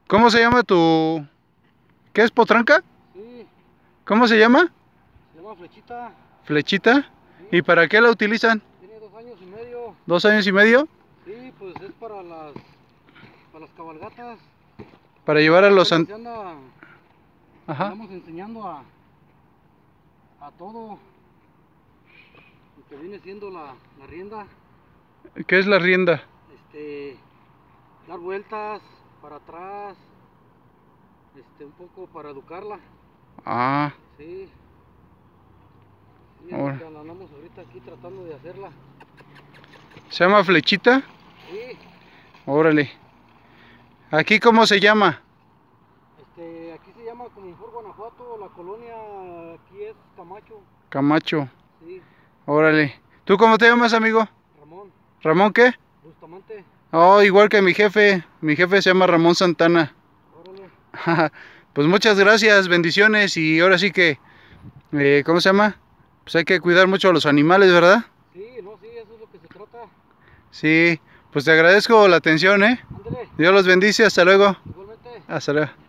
¿Cómo se llama tu... ¿Qué es potranca? Sí, ¿Cómo se llama? se llama Flechita. ¿Flechita? ¿Y Sí, para qué la utilizan? tiene 2 años y medio. ¿2 años y medio? Sí, pues es para las cabalgatas. Para llevar a los... Apenas Ajá. andamos enseñando a todo lo que viene siendo la rienda. ¿Qué es la rienda? Este, dar vueltas para atrás, un poco para educarla. Ah, Sí, sí, es lo ahora. que andamos ahorita aquí tratando de hacerla. ¿Se llama Flechita? Sí, Órale. ¿Aquí cómo se llama? aquí se llama Comunfort, Guanajuato, la colonia aquí es Camacho. Camacho. Sí, Órale. ¿Tú cómo te llamas, amigo? Ramón, ¿Ramón qué? Bustamante, Oh, igual que mi jefe. Mi jefe se llama Ramón Santana. órale. Pues muchas gracias, bendiciones. Y ahora sí que, ¿cómo se llama? Pues hay que cuidar mucho a los animales, ¿verdad? Sí, no, sí, eso es lo que se trata. Sí, pues te agradezco la atención, ¿eh? Ándale, Dios los bendice, hasta luego. igualmente. Hasta luego.